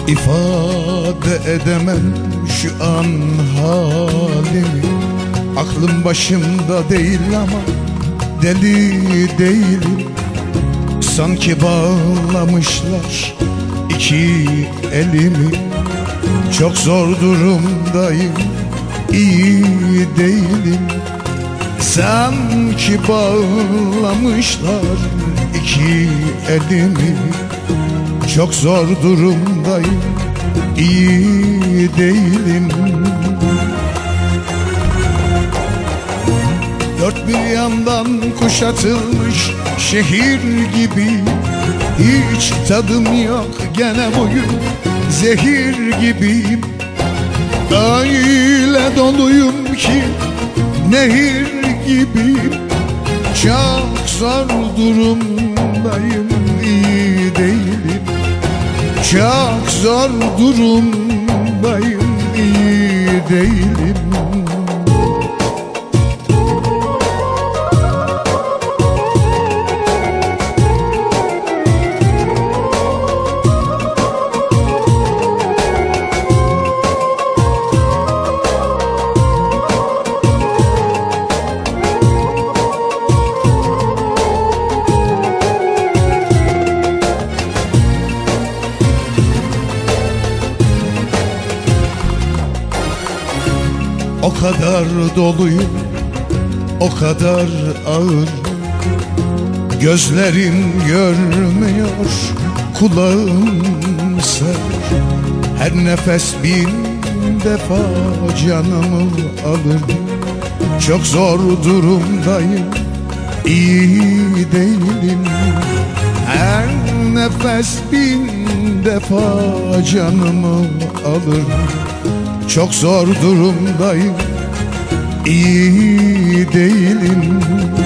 İfade edemem şu an halimi. Aklım başımda değil ama deli değilim. Sanki bağlamışlar iki elimi. Çok zor durumdayım, iyi değilim. Sanki bağlamışlar iki elimi. Çok zor durumdayım, iyi değilim. Dört bir yandan kuşatılmış şehir gibi. Hiç tadım yok gene bugün, zehir gibiyim. Öyle doluyum ki nehir gibiyim. Çok zor durumdayım, iyi değilim. Çok zor durumdayım, iyi değilim. O kadar doluyum, o kadar ağır. Gözlerim görmüyor, kulağım sağır. Her nefes bin defa canımı alır. Çok zor durumdayım, iyi değilim. Her nefes bin defa canımı alır. Çok zor durumdayım, iyi değilim.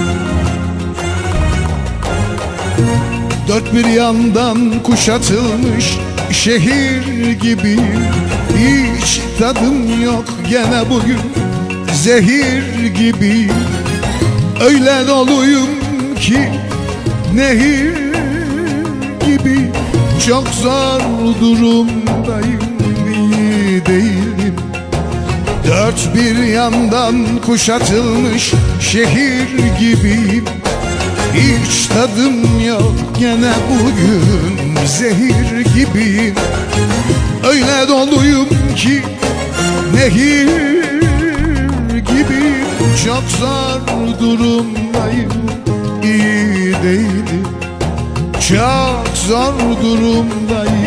Dört bir yandan kuşatılmış şehir gibiyim. Hiç tadım yok gene bugün, zehir gibiyim. Öyle doluyum ki nehir gibi. Çok zor durumdayım, iyi değilim. Dört bir yandan kuşatılmış şehir gibiyim. Hiç tadım yok gene bugün, zehir gibiyim. Öyle doluyum ki nehir gibi. Çok zor durumdayım, iyi değilim. Çok zor durumdayım,